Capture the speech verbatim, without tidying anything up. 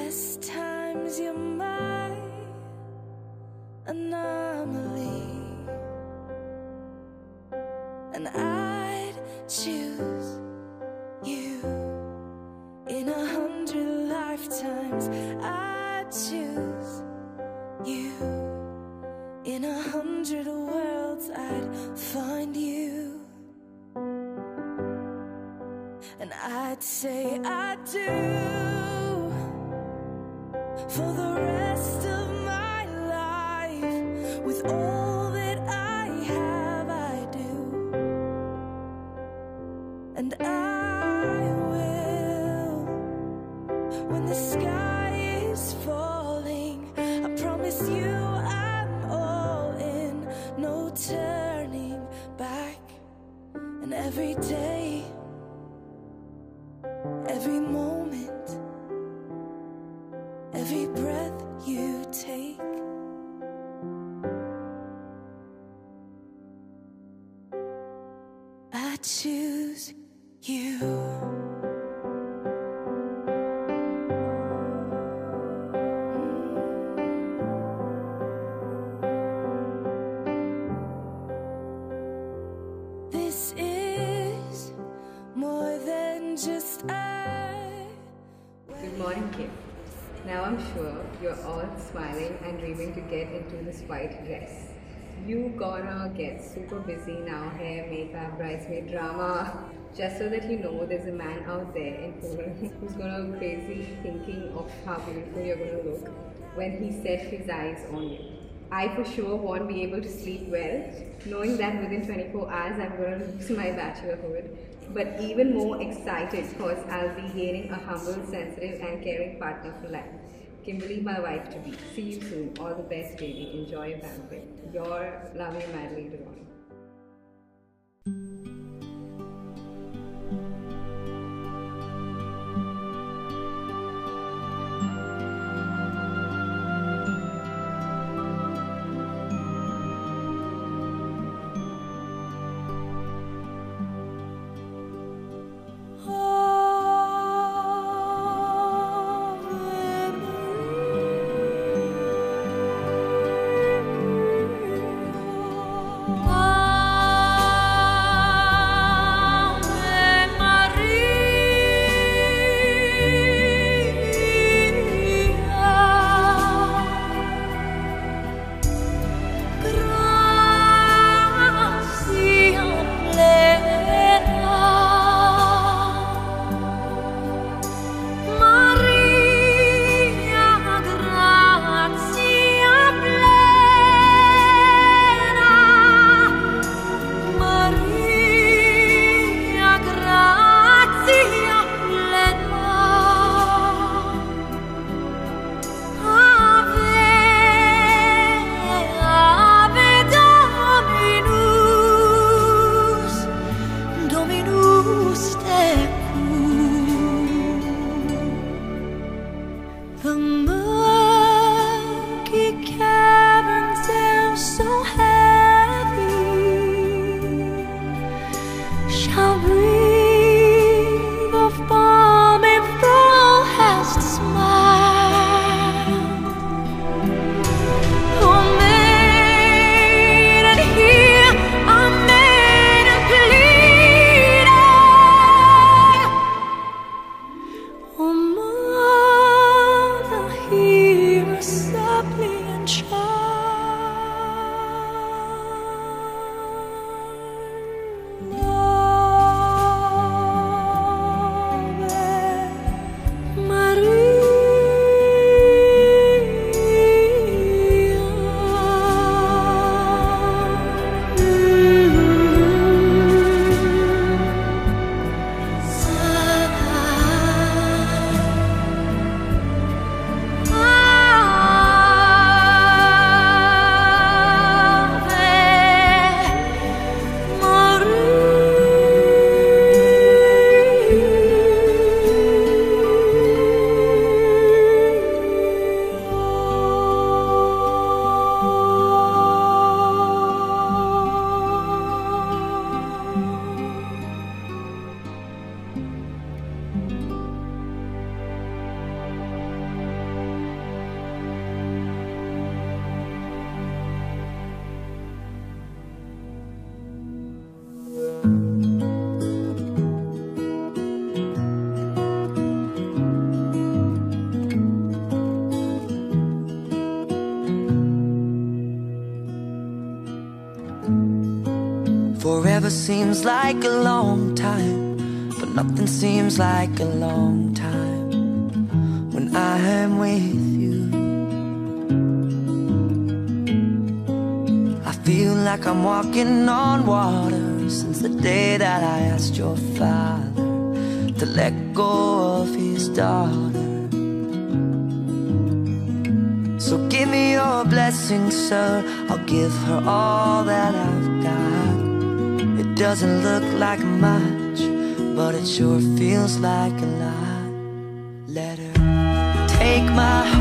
best times you're my anomaly, and I'd choose you in a hundred lifetimes. I'd choose you in a hundred worlds. I'd find you, and I'd say I do for the rest of my life. With all that I have, I do, and I will. When the sky is falling, I promise you I'm all in, no turning back. And every day, every moment, every breath you take, I choose you. This is more than just a... Good morning, Kim. Now I'm sure you're all smiling and dreaming to get into this white dress. You gonna get super busy now, hair, makeup, bridesmaid drama, just so that you know there's a man out there in Poland who's gonna go crazy thinking of how beautiful you're gonna look when he sets his eyes on you. I for sure won't be able to sleep well, knowing that within twenty-four hours I'm gonna lose my bachelorhood. But even more excited because I'll be gaining a humble, sensitive and caring partner for life. Kimberly, my wife to be. See you soon. All the best, baby. Enjoy your banquet. Your loving madly, Deron. Forever seems like a long time, but nothing seems like a long time when I am with you. I feel like I'm walking on water since the day that I asked your father to let go of his daughter. So give me your blessing, sir, I'll give her all that I've got. It doesn't look like much, but it sure feels like a lot. Let her take my heart